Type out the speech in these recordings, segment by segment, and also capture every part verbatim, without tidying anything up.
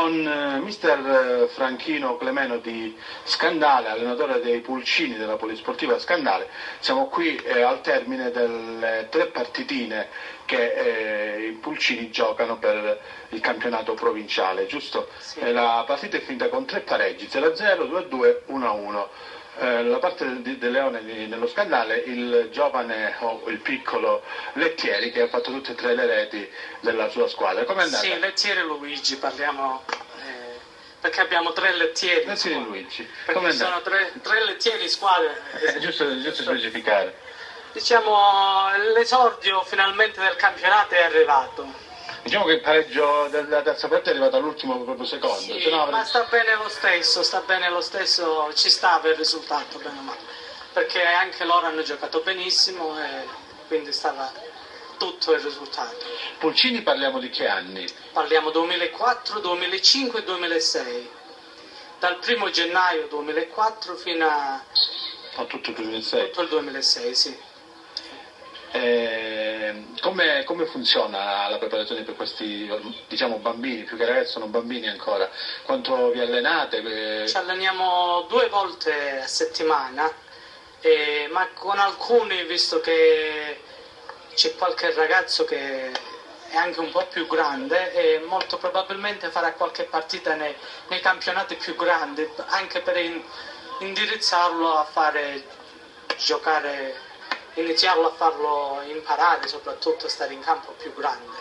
con eh, mister Franchino Clemeno di Scandale, allenatore dei Pulcini della Polisportiva Scandale. Siamo qui eh, al termine delle tre partitine che eh, i Pulcini giocano per il campionato provinciale, giusto? Sì. Eh, la partita è finita con tre pareggi, zero a zero, due a due, uno a uno. Eh, la parte di, del Leone di, nello Scandale, il giovane o il piccolo Lettieri che ha fatto tutte e tre le reti della sua squadra. Com'è andata? Sì, Lettieri e Luigi, parliamo, eh, perché abbiamo tre Lettieri. Lettieri e Luigi. Perché sono tre, tre Lettieri in squadra. È giusto, giusto specificare. Diciamo, l'esordio finalmente del campionato è arrivato. Diciamo che il pareggio della terza partita è arrivato all'ultimo proprio secondo. Sì, se no, ma sta bene lo stesso, sta bene lo stesso, ci stava il risultato, bene o male. Perché anche loro hanno giocato benissimo e quindi stava tutto il risultato. Pulcini parliamo di che anni? Parliamo duemilaquattro, duemilacinque e duemilasei. Dal primo gennaio duemilaquattro fino a... A tutto il duemilasei? Tutto il duemilasei, sì. Eh, come, come funziona la preparazione per questi, diciamo, bambini, più che ragazzi sono bambini ancora? Quanto vi allenate? Ci alleniamo due volte a settimana, eh, ma con alcuni, visto che c'è qualche ragazzo che è anche un po' più grande e molto probabilmente farà qualche partita nei, nei campionati più grandi, anche per in, indirizzarlo a fare giocare, iniziarlo a farlo imparare, soprattutto a stare in campo più grande.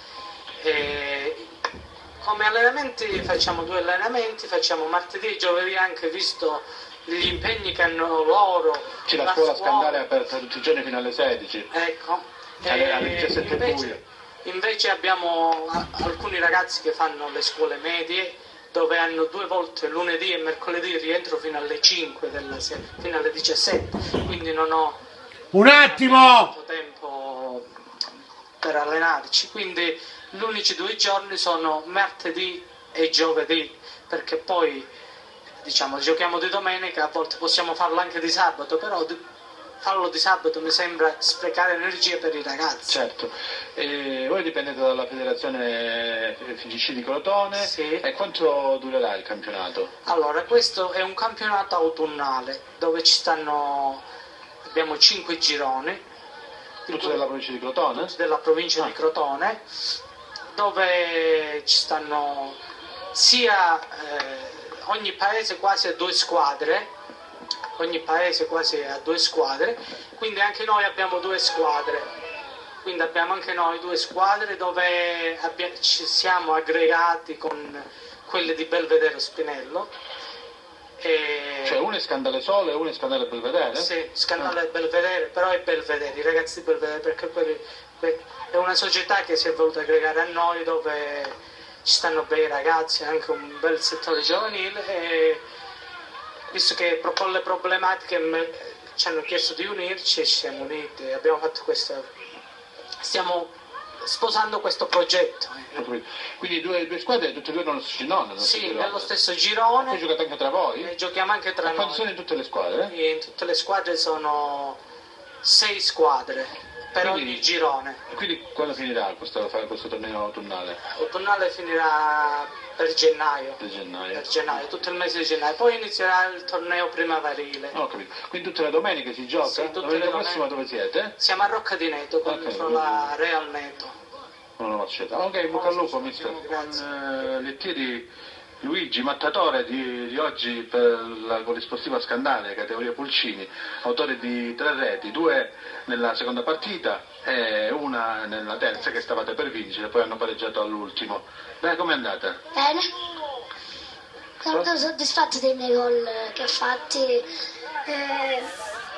E come allenamenti facciamo due allenamenti, facciamo martedì e giovedì, anche visto gli impegni che hanno loro. C'è la, la scuola Scandale aperta tutti i giorni fino alle sedici. Ecco. Alle, alle diciassette invece, invece abbiamo alcuni ragazzi che fanno le scuole medie, dove hanno due volte lunedì e mercoledì rientro fino alle cinque della sera, fino alle diciassette, quindi non ho un attimo tempo per allenarci, quindi gli unici due giorni sono martedì e giovedì, perché poi diciamo giochiamo di domenica, a volte possiamo farlo anche di sabato, però di, farlo di sabato mi sembra sprecare energie per i ragazzi. Certo, e voi dipendete dalla federazione F G C di Crotone. Sì. E quanto durerà il campionato? Allora, questo è un campionato autunnale dove ci stanno, abbiamo cinque gironi. Tutti della provincia di Crotone? Tutti della provincia ah. di Crotone, dove ci stanno sia eh, ogni paese quasi a due squadre, ogni paese quasi a due squadre, quindi anche noi abbiamo due squadre, quindi abbiamo anche noi due squadre dove abbiamo, ci siamo aggregati con quelle di Belvedere Spinello. E... Cioè una è Scandale Sole e una è Scandale Belvedere? Sì, Scandale ah. Belvedere, però è Belvedere, i ragazzi di Belvedere, perché quelli, è una società che si è voluta aggregare a noi, dove ci stanno bei ragazzi, anche un bel settore giovanile, e visto che con le problematiche me, ci hanno chiesto di unirci e ci siamo uniti, abbiamo fatto questo, stiamo sposando questo progetto. Quindi due, due squadre, tutte e due nello stesso girone? Sì, nello stesso girone. Voi giocate anche tra voi? E giochiamo anche tra noi. Quanti sono in tutte le squadre? E in tutte le squadre sono sei squadre per quindi, ogni girone. E quindi quando finirà questo, questo torneo autunnale? Autunnale finirà per gennaio. Per gennaio. Per gennaio, tutto il mese di gennaio. Poi inizierà il torneo primaverile. Ho capito. Quindi tutte le domeniche si gioca? Sì, tutte Domenica le prossima dove siete? Siamo a Rocca di Neto contro okay, la Real Neto. Non l'ho scelta. Ok, bocca al lupo, mister. Con eh, Lettieri Luigi, mattatore di, di oggi per la Polisportiva Scandale, categoria Pulcini, autore di tre reti, due nella seconda partita e una nella terza che stavate per vincere, poi hanno pareggiato all'ultimo. Beh, com'è andata? Bene. Sono soddisfatto dei miei gol che ho fatti. Eh...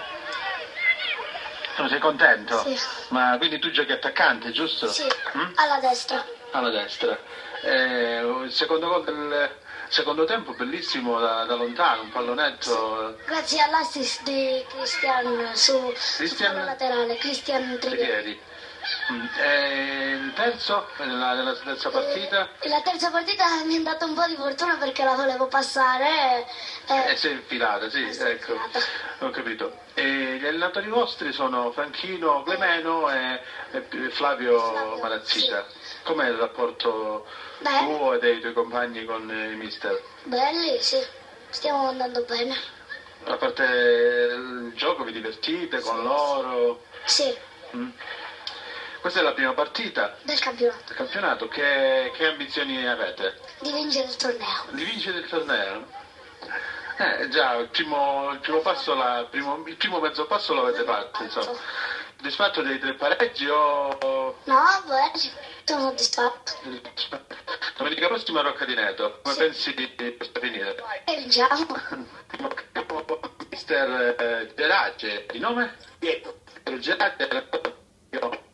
Tu sei contento? Sì. Ma quindi tu giochi attaccante, giusto? Sì, mm? alla destra. Alla destra. Eh, il secondo gol del secondo tempo, bellissimo da, da lontano, un pallonetto. Sì. Grazie all'assist di Cristian su, Cristian... su laterale, Cristian Trivieri. Mm. E il terzo, nella, nella terza partita? E la terza partita mi è andata un po' di fortuna perché la volevo passare. E, Eh, si è infilata, sì, si è ecco, infilata. ho capito. E gli allenatori vostri sono Franchino Clemeno e, e Flavio Flavio, Marazzita. Com'è il rapporto Beh. tuo e dei tuoi compagni con il mister? Belli, sì, stiamo andando bene. A parte il gioco, vi divertite con loro? Sì, Mm. Questa è la prima partita del campionato. del campionato. Che, che ambizioni avete? Di vincere il torneo. Di vincere il torneo? Eh già, il primo, il primo passo, la, il primo, il primo mezzo passo l'avete fatto, insomma. Soddisfatto dei tre pareggi o... No, beh, sono soddisfatto. Domenica prossima a Rocca di Neto, come Sì. pensi di finire? E vinciamo. Mister eh, Gerace, di nome? Pietro. Gerace,